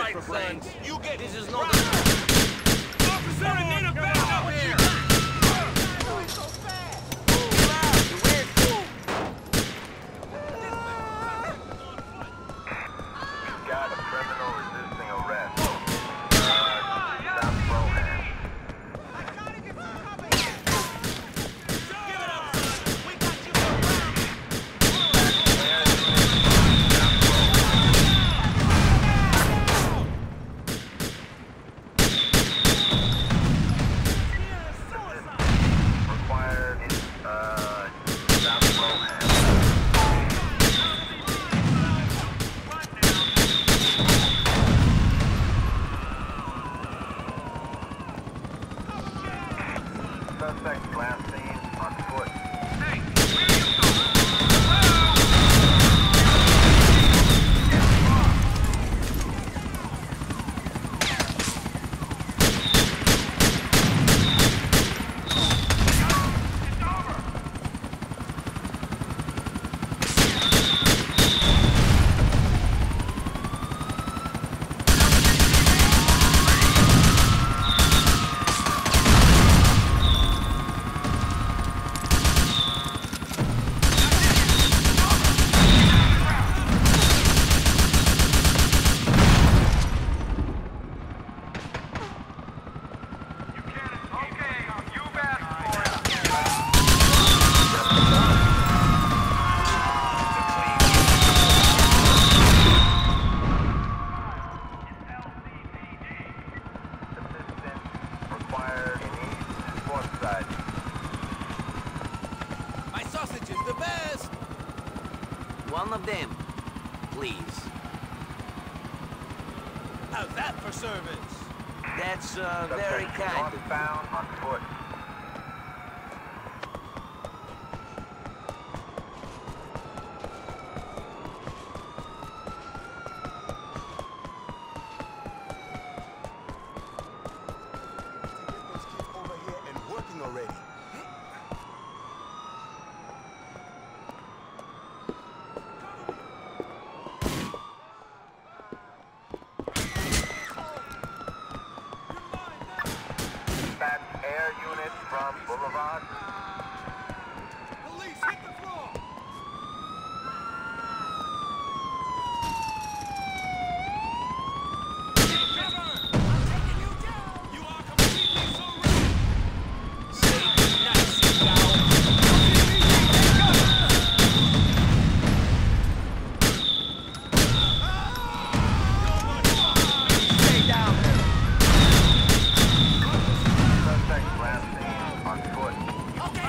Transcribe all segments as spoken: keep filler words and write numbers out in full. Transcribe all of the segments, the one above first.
right, son. You get this is not. Officer, I need a backup here. Got a criminal resisting arrest. Uh, South Rohan. Required, uh, South Rohan. Suspect last seen on foot. Hey, where are you going? Required in east, fourth side. My sausage is the best. One of them, please. How's that for service? That's uh, very Suspect kind of you. northbound on foot. Dispatch air unit from Boulevard. Police, hit the floor. You are completely surrounded. Say goodnight, Seagull. Stay down there. Suspect last seen on foot. Okay,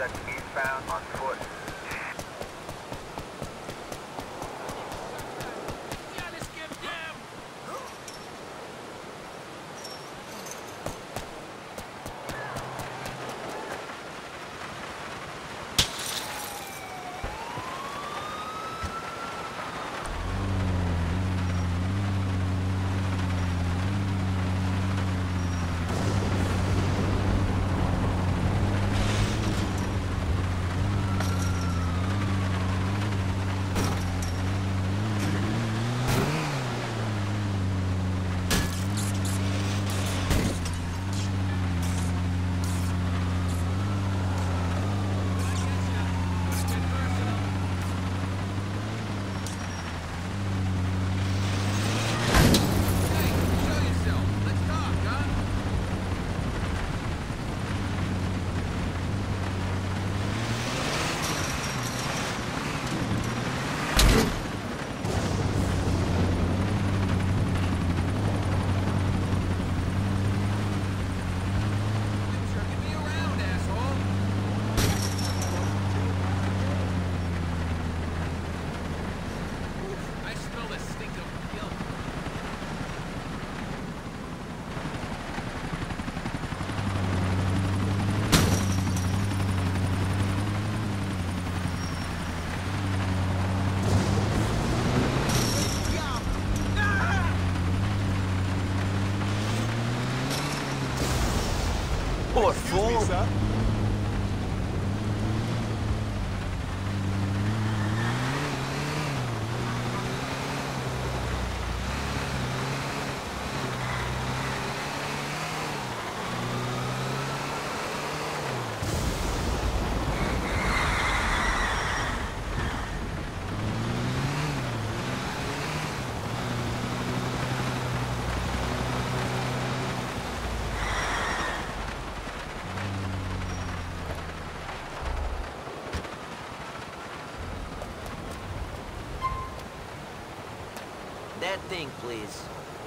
Suspect eastbound on foot. Yeah, let's get them. Poor fool. That thing, please.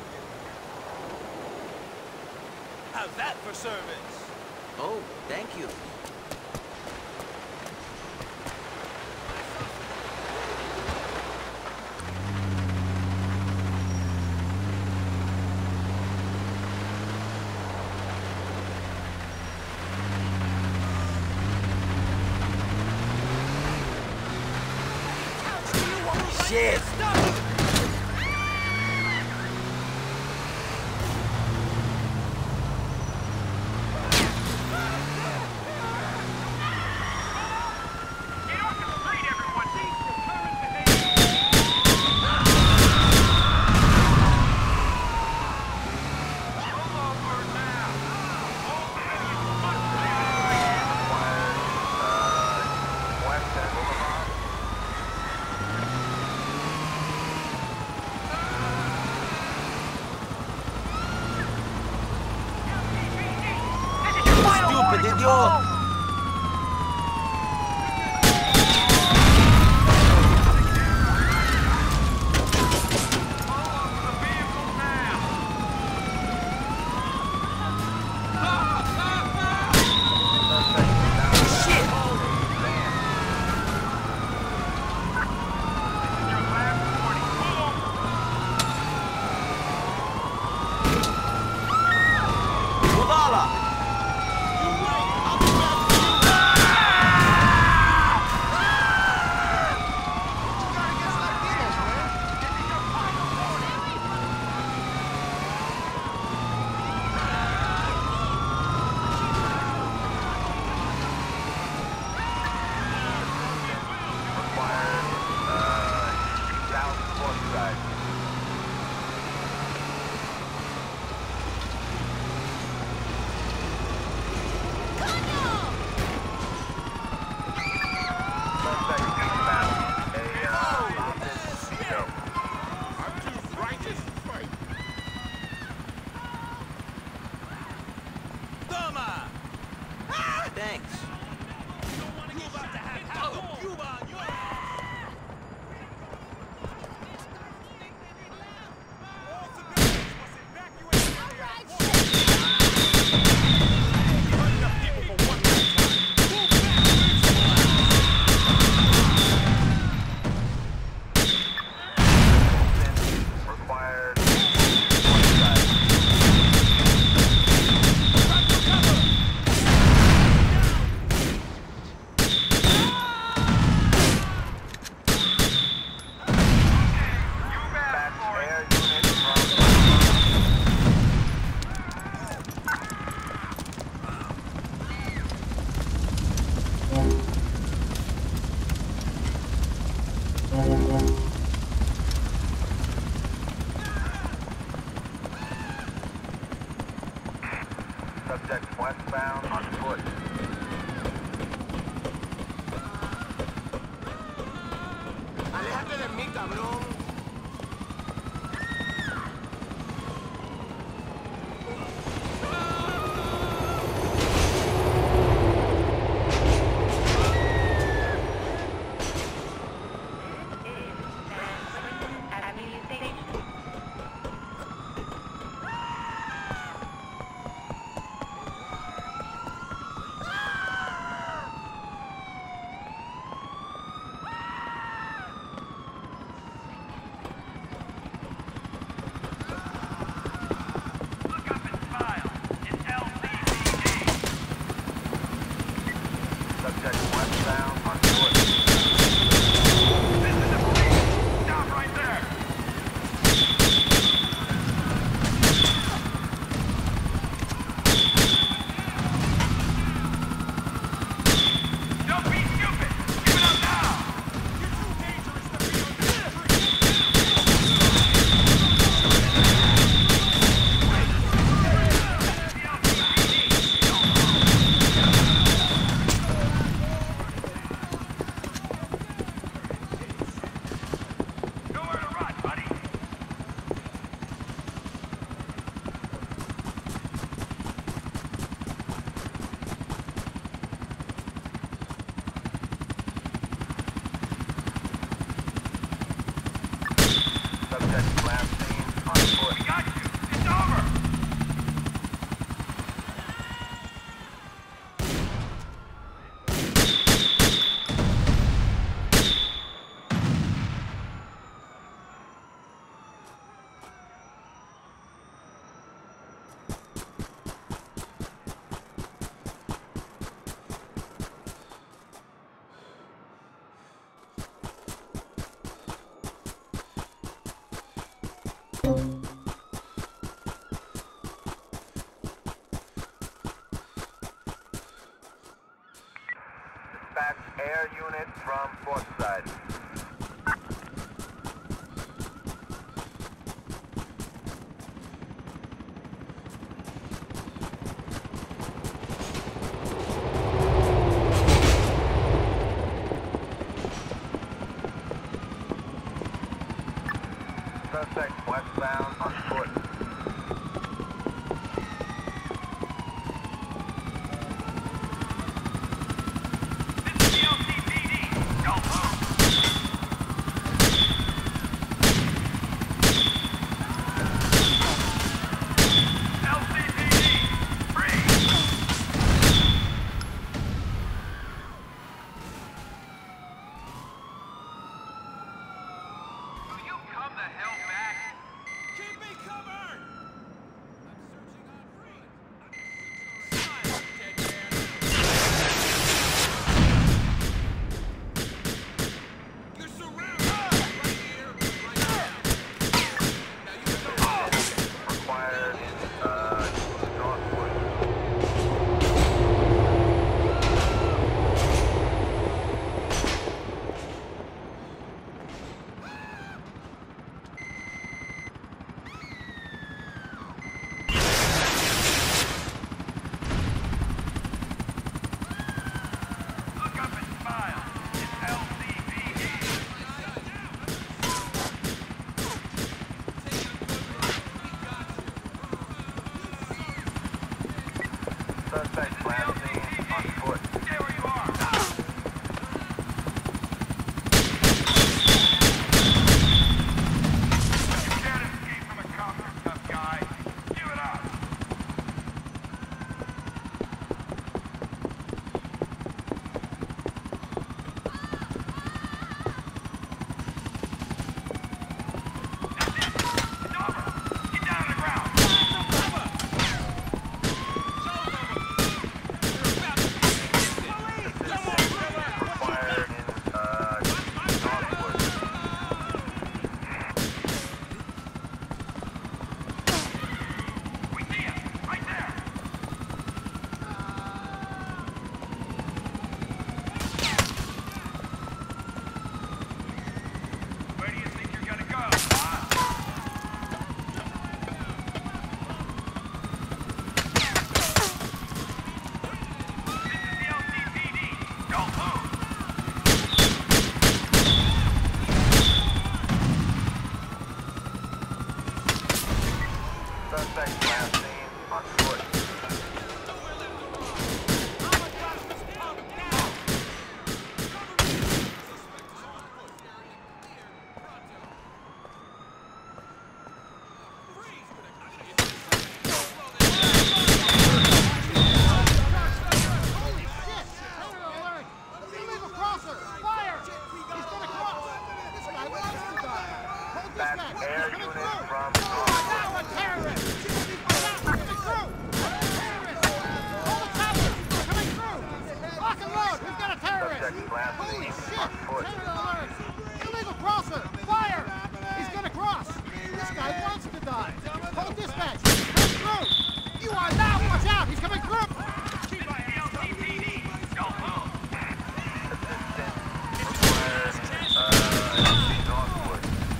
How's that for service? Oh, thank you. Shit! Stupid idiot! Thanks. You about to have hell of Cuba on your ass! All civilians must evacuate their area. You're hurting up people for one more time. Move back! westbound on foot. Aléjate de mí, cabrón. Subject westbound on foot. This is the police! Stop right there! Don't be stupid! Give it up now! You're too dangerous to be on this street! Nowhere to run, buddy! Subject last seen on foot. We got you! It's over! Dispatch air unit from port side. Suspect westbound on foot. This is the L C P D! Don't move! L C P D! Freeze! Will you come the hell back? Keep me covered! Suspect last Holy seen shit! on foot. Terror alert! Illegal crosser! Fire! He's gonna cross! This guy wants to die! Hold dispatch! Come through! You are now! Watch out! He's coming through! Keep my L T P D. Don't move. Assistance required uh, Northwood.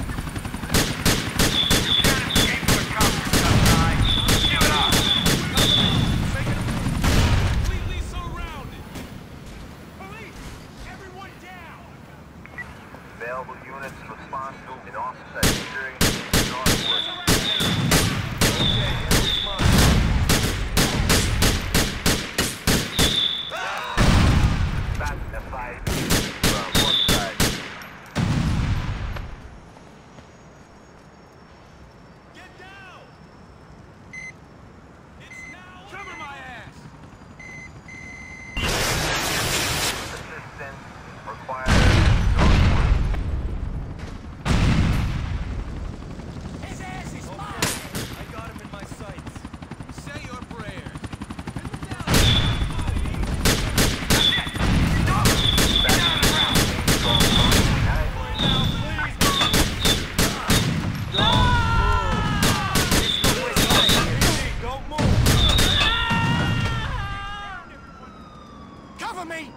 You can't escape from a cop, tough guy. Give it up. Completely surrounded. Police! Everyone down! Available units respond to an officer injury in Northwood. Back to fight from one side. Get down! It's now. Cover my ass! Assistance required Northwood. His ass is mine! I got him in my sights. Say your prayers. Don't move! Cover me!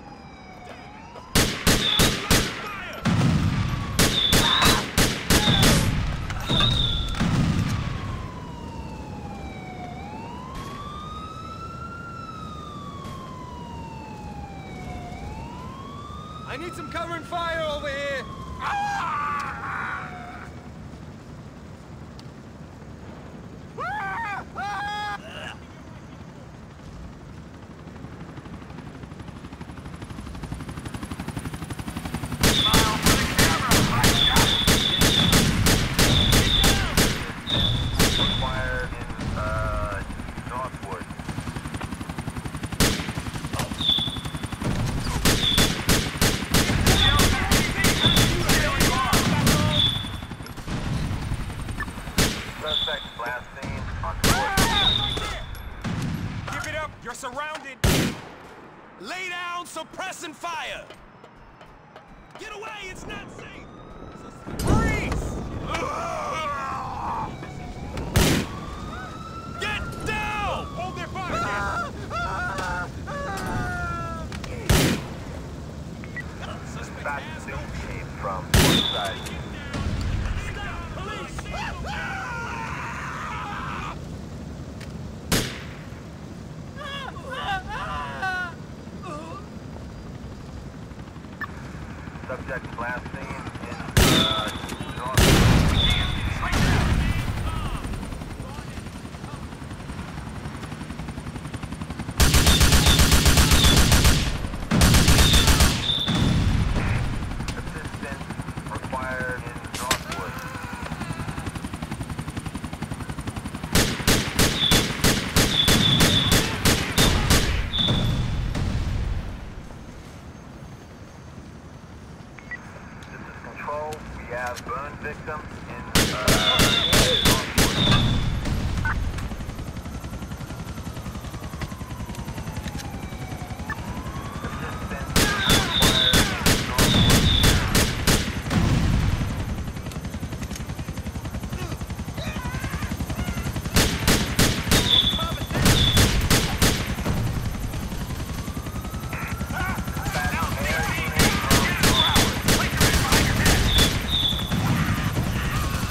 I need some cover and fire over here! Required in uh, Northwood. Suspect last seen on foot. Give it up! You're surrounded! Lay down, suppressing fire! Get away! It's not safe! Freeze! Get down! Hold their fire! Suspect Back has to no team from one side. police! Subject last seen in uh, Northwood. Assistance required in Northwood. This is control. We have burn victim in uh, Northwood. Assistance required in Northwood. Air unit from Northwood.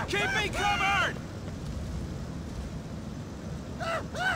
Keep me covered!